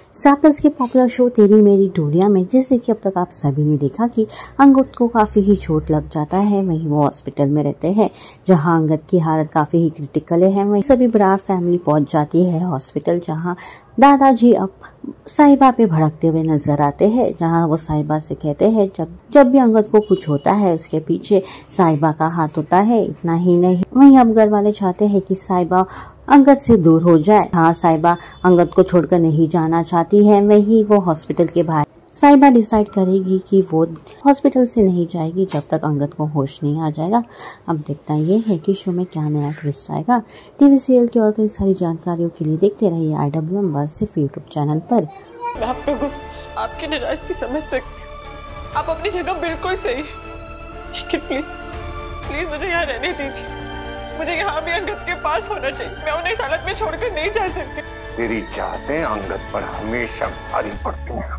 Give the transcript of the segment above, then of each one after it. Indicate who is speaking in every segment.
Speaker 1: Star Plus के popular show Teri Meri डोलिया में जैसे कि अब तक आप सभी ने देखा कि अंगद को काफ़ी ही चोट लग जाता है, वहीं वो हॉस्पिटल में रहते हैं जहां अंगद की हालत काफ़ी ही क्रिटिकल है। वहीं सभी बरार फैमिली पहुंच जाती है हॉस्पिटल, जहां दादाजी अब साहिबा पे भड़कते हुए नजर आते हैं, जहां वो साहिबा से कहते हैं जब भी अंगद को कुछ होता है उसके पीछे साहिबा का हाथ होता है। इतना ही नहीं, वहीं अब घर वाले चाहते हैं कि साहिबा अंगद से दूर हो जाए। हाँ, साहिबा अंगद को छोड़कर नहीं जाना चाहती है। वहीं वो हॉस्पिटल के बाहर साहिबा डिसाइड करेगी कि वो हॉस्पिटल से नहीं जाएगी जब तक अंगद को होश नहीं आ जाएगा। अब देखता ये है कि शो में क्या नया ट्विस्ट आएगा। टीवी सीरियल की और कई सारी जानकारियों के लिए देखते रहिए IWM बस सिर्फ यूट्यूब चैनल पर।
Speaker 2: मैं आपका गुस्सा, आपकी नाराजगी समझ सकती हूँ। आप अपनी जगह बिल्कुल सही, लेकिन प्लीज मुझे यहाँ रहने दीजिए। मुझे यहाँ भी अंगद के पास होना चाहिए। मैं उन्हें इस हालत में छोड़कर नहीं जा सकती।
Speaker 3: तेरी चाहतें अंगद पर हमेशा भारी पड़ती हैं।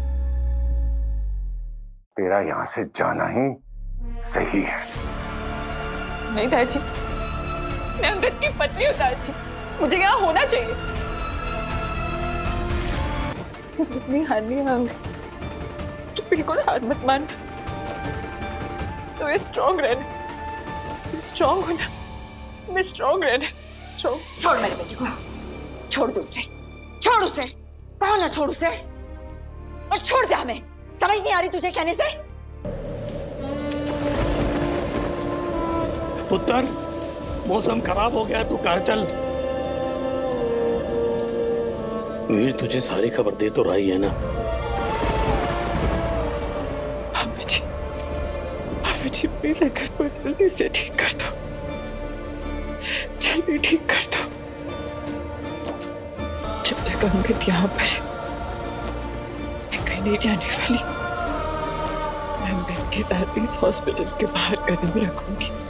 Speaker 3: तेरा यहाँ से जाना ही सही है।
Speaker 2: नहीं दादाजी, मैं अंगद की पत्नी हूँ दादाजी, मुझे यहाँ होना चाहिए। इतनी हानि है अंगद, तो बिल्कुल हार मत मान। तो स्ट्रॉन्ग रहना, स्ट्रॉन्ग होना, मैं स्ट्रॉन्ग रहना, स्ट्रॉन्ग।
Speaker 4: छोड़ मेरे बेटी को, छोड़ दो उसे, छोड़ उसे, कहो ना छोड़ उसे, और छोड़ दे हमें। समझ नहीं आ रही तुझे कहने से?
Speaker 5: पुत्र, मौसम खराब हो गया, तू घर चल। वीर तुझे सारी खबर दे तो रही है ना?
Speaker 2: बाबा जी प्लीज अंगद को जल्दी से ठीक कर दो, जल्दी ठीक कर दो। जब तक अंगद यहाँ पर है, मैं कहीं नहीं जाने वाली। मैं अंगद के साथ इस हॉस्पिटल के बाहर कदम रखूंगी।